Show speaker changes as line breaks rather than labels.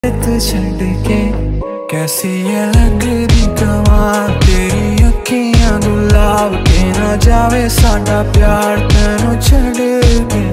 तू छड़ के कैसी ये लगदी कमाल तेरी अखियां गुलाब के ना जावे साडा प्यार तैनू छड़ के।